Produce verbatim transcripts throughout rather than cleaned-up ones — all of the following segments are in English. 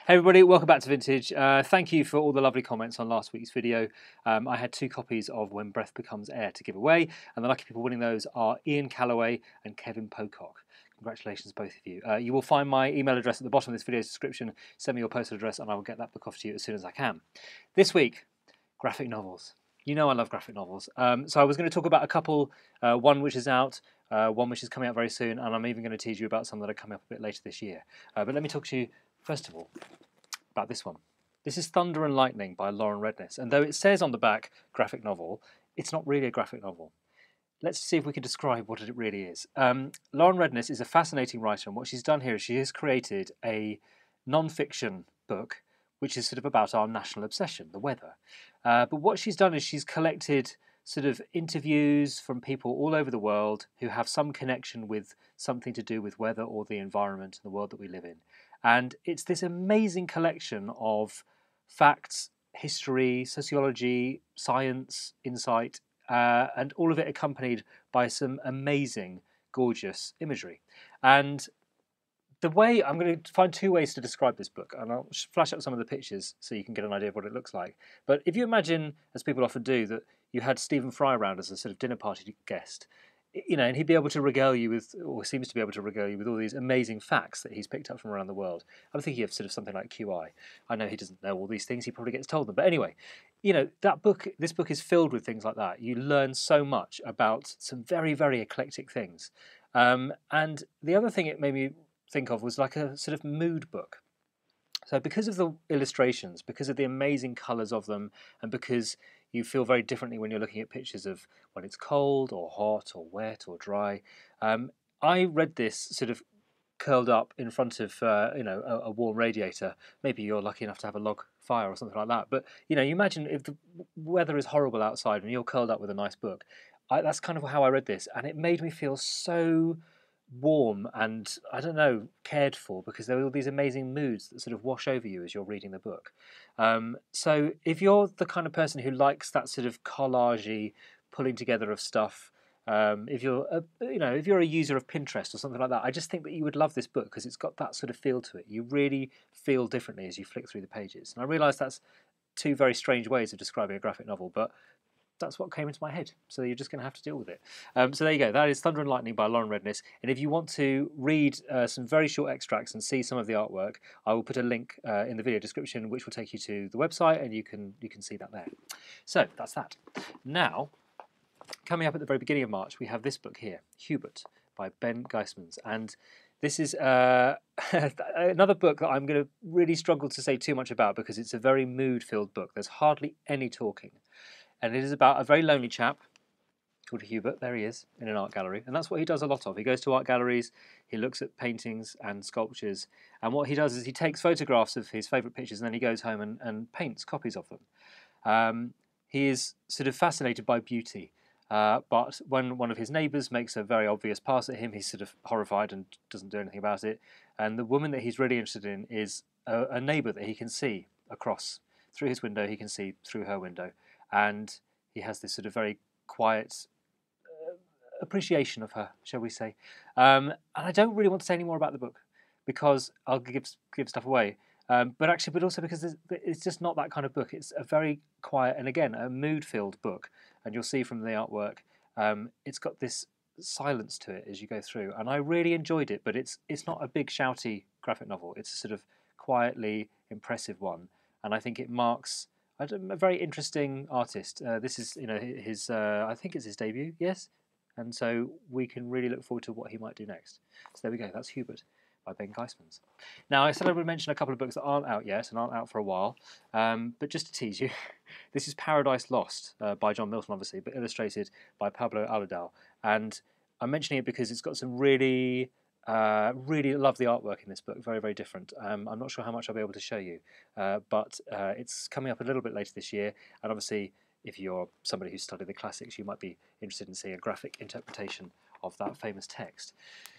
Hey everybody, welcome back to Vintage. Uh, thank you for all the lovely comments on last week's video. Um, I had two copies of When Breath Becomes Air to give away, and the lucky people winning those are Ian Calloway and Kevin Pocock. Congratulations, both of you. Uh, you will find my email address at the bottom of this video's description. Send me your postal address and I will get that book off to you as soon as I can. This week, graphic novels. You know I love graphic novels. Um, so I was going to talk about a couple, uh, one which is out, uh, one which is coming out very soon, and I'm even going to tease you about some that are coming up a bit later this year. Uh, but let me talk to you, first of all, about this one. This is Thunder and Lightning by Lauren Redniss, and though it says on the back graphic novel, it's not really a graphic novel. Let's see if we can describe what it really is. Um, Lauren Redniss is a fascinating writer, and what she's done here is she has created a non-fiction book which is sort of about our national obsession, the weather. Uh, but what she's done is she's collected sort of interviews from people all over the world who have some connection with something to do with weather or the environment and the world that we live in. And it's this amazing collection of facts, history, sociology, science, insight, uh, and all of it accompanied by some amazing, gorgeous imagery. And the way, I'm going to find two ways to describe this book, and I'll flash up some of the pictures so you can get an idea of what it looks like. But if you imagine, as people often do, that you had Stephen Fry around as a sort of dinner party guest, you know, and he'd be able to regale you with, or seems to be able to regale you with all these amazing facts that he's picked up from around the world. I'm thinking of sort of something like Q I. I know he doesn't know all these things, he probably gets told them. But anyway, you know, that book, this book is filled with things like that. You learn so much about some very, very eclectic things. Um, and the other thing it made me think of was like a sort of mood book. So because of the illustrations, because of the amazing colours of them, and because you feel very differently when you're looking at pictures of when it's cold or hot or wet or dry, um, I read this sort of curled up in front of uh, you know a, a warm radiator. Maybe you're lucky enough to have a log fire or something like that. But you know, you imagine if the weather is horrible outside and you're curled up with a nice book. I, that's kind of how I read this, and it made me feel so warm and, I don't know, cared for, because there were all these amazing moods that sort of wash over you as you're reading the book. Um, so if you're the kind of person who likes that sort of collage-y pulling together of stuff, um, if you're a, you know, if you're a user of Pinterest or something like that, I just think that you would love this book because it's got that sort of feel to it. You really feel differently as you flick through the pages. And I realise that's two very strange ways of describing a graphic novel, but that's what came into my head, so you're just going to have to deal with it. Um, so there you go, that is Thunder and Lightning by Lauren Redniss, and if you want to read uh, some very short extracts and see some of the artwork, I will put a link uh, in the video description which will take you to the website, and you can you can see that there. So that's that. Now, coming up at the very beginning of March, we have this book here, Hubert by Ben Geismans, and this is uh, another book that I'm going to really struggle to say too much about because it's a very mood-filled book. There's hardly any talking. And it is about a very lonely chap called Hubert. There he is, in an art gallery. And that's what he does a lot of. He goes to art galleries, he looks at paintings and sculptures, and what he does is he takes photographs of his favourite pictures and then he goes home and, and paints copies of them. Um, he is sort of fascinated by beauty, uh, but when one of his neighbours makes a very obvious pass at him, he's sort of horrified and doesn't do anything about it. And the woman that he's really interested in is a, a neighbour that he can see across. Through his window, he can see through her window. And he has this sort of very quiet uh, appreciation of her, shall we say. Um, and I don't really want to say any more about the book because I'll give give stuff away. Um, but actually, but also because it's just not that kind of book. It's a very quiet and, again, a mood-filled book. And you'll see from the artwork, um, it's got this silence to it as you go through. And I really enjoyed it, but it's it's not a big, shouty graphic novel. It's a sort of quietly impressive one. And I think it marks a very interesting artist. Uh, this is, you know, his. Uh, I think it's his debut. Yes, and so we can really look forward to what he might do next. So there we go. That's Hubert by Ben Geismans. Now I said I would mention a couple of books that aren't out yet and aren't out for a while. Um, but just to tease you, this is Paradise Lost uh, by John Milton, obviously, but illustrated by Pablo Aladal. And I'm mentioning it because it's got some really. Uh, really love the artwork in this book, very, very different. Um, I'm not sure how much I'll be able to show you, uh, but uh, it's coming up a little bit later this year, and obviously if you're somebody who's studied the classics, you might be interested in seeing a graphic interpretation of that famous text.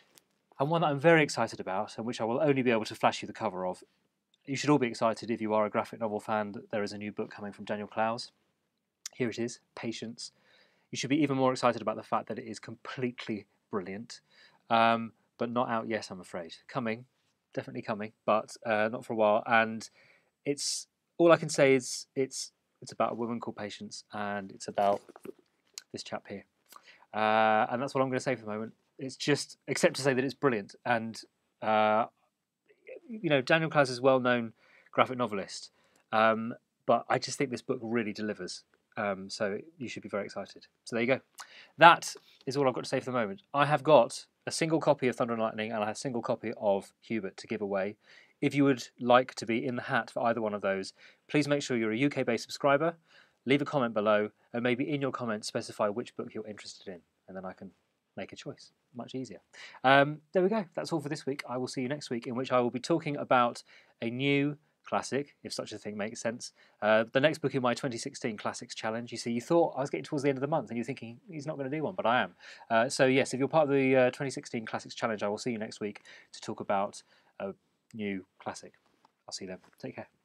And one that I'm very excited about, and which I will only be able to flash you the cover of. You should all be excited if you are a graphic novel fan that there is a new book coming from Daniel Clowes. Here it is, Patience. You should be even more excited about the fact that it is completely brilliant. Um, but not out yet, I'm afraid. Coming definitely coming, but uh, not for a while. And it's all I can say is it's it's about a woman called Patience, and it's about this chap here. Uh, and that's what I'm going to say for the moment. It's just, except to say that it's brilliant. And, uh, you know, Daniel Clowes is a well-known graphic novelist. Um, but I just think this book really delivers. Um, so you should be very excited. So there you go. That is all I've got to say for the moment. I have got a single copy of Thunder and Lightning and I have a single copy of Hubert to give away. If you would like to be in the hat for either one of those, please make sure you're a U K-based subscriber. Leave a comment below, and maybe in your comments specify which book you're interested in, and then I can make a choice. Much easier. Um, there we go. That's all for this week. I will see you next week, in which I will be talking about a new classic, if such a thing makes sense. Uh, the next book in my twenty sixteen Classics Challenge. You see, you thought I was getting towards the end of the month, and you're thinking, he's not going to do one, but I am. Uh, so yes, if you're part of the uh, twenty sixteen Classics Challenge, I will see you next week to talk about a new classic. I'll see you then. Take care.